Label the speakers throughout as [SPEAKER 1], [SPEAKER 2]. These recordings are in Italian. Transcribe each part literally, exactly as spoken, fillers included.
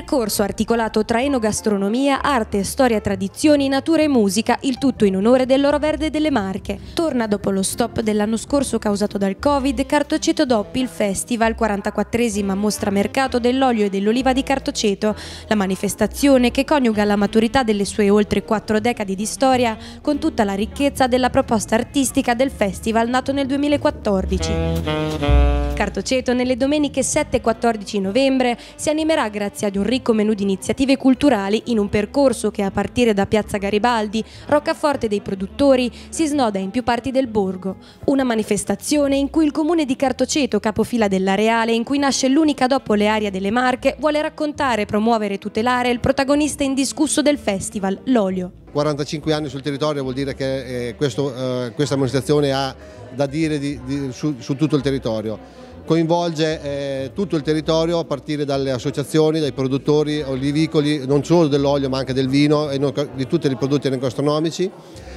[SPEAKER 1] Percorso articolato tra enogastronomia, arte, storia, tradizioni, natura e musica, il tutto in onore dell'Oro Verde delle Marche. Torna dopo lo stop dell'anno scorso causato dal Covid Cartoceto Doppi, il festival, quarantaquattresima mostra mercato dell'olio e dell'oliva di Cartoceto. La manifestazione che coniuga la maturità delle sue oltre quattro decadi di storia con tutta la ricchezza della proposta artistica del festival nato nel duemilaquattordici. Cartoceto nelle domeniche sette e quattordici novembre si animerà grazie ad un ricco menù di iniziative culturali in un percorso che a partire da Piazza Garibaldi, roccaforte dei produttori, si snoda in più parti del borgo. Una manifestazione in cui il comune di Cartoceto, capofila dell'Areale, in cui nasce l'unica doppole area delle Marche, vuole raccontare, promuovere e tutelare il protagonista indiscusso del festival, l'olio.
[SPEAKER 2] quarantacinque anni sul territorio vuol dire che eh, questo, eh, questa amministrazione ha da dire di, di, su, su tutto il territorio. Coinvolge eh, tutto il territorio a partire dalle associazioni, dai produttori olivicoli, non solo dell'olio ma anche del vino e di tutti i prodotti enogastronomici.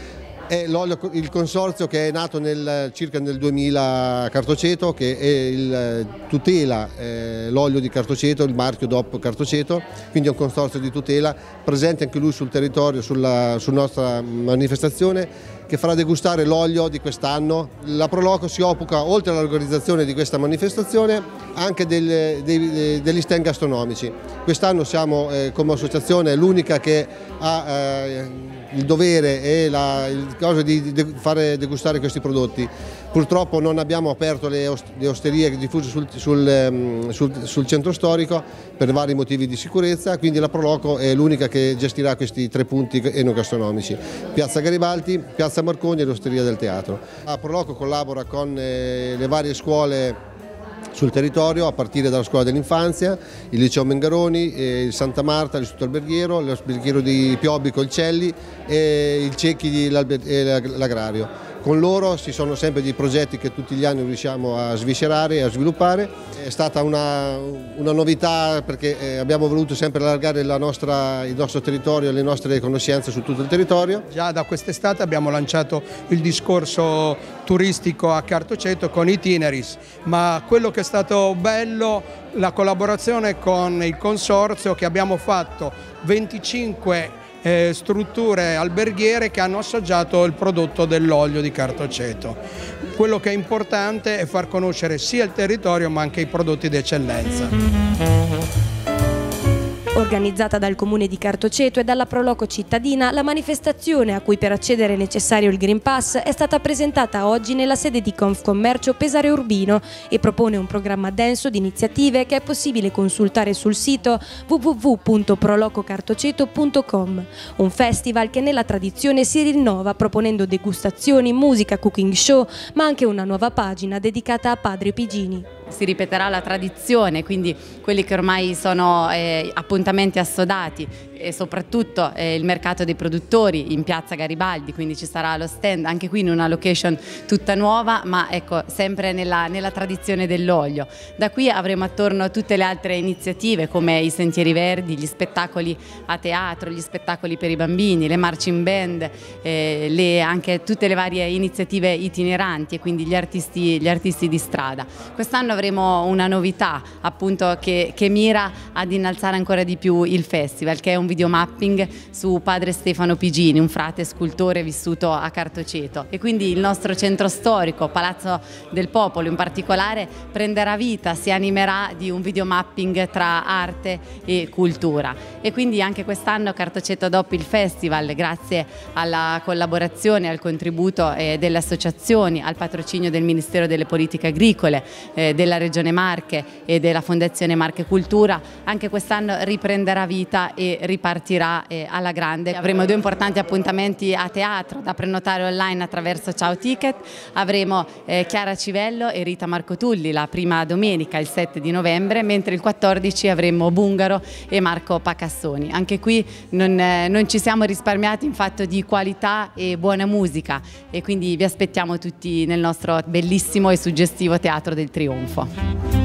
[SPEAKER 2] E il consorzio che è nato nel, circa nel duemila a Cartoceto, che è il, tutela eh, l'olio di Cartoceto, il marchio D O P Cartoceto, quindi è un consorzio di tutela, presente anche lui sul territorio, sulla, sulla nostra manifestazione, che farà degustare l'olio di quest'anno. La Proloco si occupa, oltre all'organizzazione di questa manifestazione, anche del, dei, degli stand gastronomici. Quest'anno siamo eh, come associazione l'unica che ha eh, il dovere e la, il coso di de, fare degustare questi prodotti. Purtroppo non abbiamo aperto le, ost le osterie diffuse sul, sul, sul, sul centro storico per vari motivi di sicurezza, quindi la Proloco è l'unica che gestirà questi tre punti enogastronomici: Piazza Garibaldi, Piazza Marconi e l'Osteria del Teatro. La Proloco collabora con eh, le varie scuole sul territorio, a partire dalla scuola dell'infanzia, il liceo Mengaroni, il Santa Marta, l'Istituto Alberghiero, l'Alberghiero di Piobbi Colcelli e il Cecchi e l'Agrario. Con loro ci sono sempre dei progetti che tutti gli anni riusciamo a sviscerare e a sviluppare. È stata una, una novità perché abbiamo voluto sempre allargare la nostra, il nostro territorio e le nostre conoscenze su tutto il territorio.
[SPEAKER 3] Già da quest'estate abbiamo lanciato il discorso turistico a Cartoceto con Itineris, ma quello che è stato bello, la collaborazione con il consorzio, che abbiamo fatto venticinque Eh, strutture alberghiere che hanno assaggiato il prodotto dell'olio di Cartoceto. Quello che è importante è far conoscere sia il territorio ma anche i prodotti d'eccellenza.
[SPEAKER 1] Organizzata dal Comune di Cartoceto e dalla Proloco cittadina, la manifestazione, a cui per accedere è necessario il Green Pass, è stata presentata oggi nella sede di Confcommercio Pesare Urbino e propone un programma denso di iniziative che è possibile consultare sul sito w w w punto prolococartoceto punto com. Un festival che nella tradizione si rinnova proponendo degustazioni, musica, cooking show, ma anche una nuova pagina dedicata a Padre Pigini.
[SPEAKER 4] Si ripeterà la tradizione, quindi quelli che ormai sono eh, appuntamenti assodati, e soprattutto eh, il mercato dei produttori in Piazza Garibaldi, quindi ci sarà lo stand anche qui in una location tutta nuova, ma ecco sempre nella, nella tradizione dell'olio. Da qui avremo attorno tutte le altre iniziative come i sentieri verdi, gli spettacoli a teatro, gli spettacoli per i bambini, le marching band, eh, le, anche tutte le varie iniziative itineranti e quindi gli artisti, gli artisti di strada. Quest'anno avremo una novità appunto che, che mira ad innalzare ancora di più il festival, che è un videomapping su padre Stefano Pigini, un frate scultore vissuto a Cartoceto, e quindi il nostro centro storico, Palazzo del Popolo in particolare, prenderà vita, si animerà di un videomapping tra arte e cultura. E quindi anche quest'anno Cartoceto Doppi, il festival, grazie alla collaborazione e al contributo eh, delle associazioni, al patrocinio del Ministero delle Politiche Agricole, eh, della Regione Marche e della Fondazione Marche Cultura, anche quest'anno riprenderà vita e ripartirà eh, alla grande. Avremo due importanti appuntamenti a teatro da prenotare online attraverso Ciao Ticket. Avremo eh, Chiara Civello e Rita Marcotulli la prima domenica, il sette di novembre, mentre il quattordici avremo Bungaro e Marco Pacassoni. Anche qui non, eh, non ci siamo risparmiati in fatto di qualità e buona musica, e quindi vi aspettiamo tutti nel nostro bellissimo e suggestivo Teatro del Trionfo.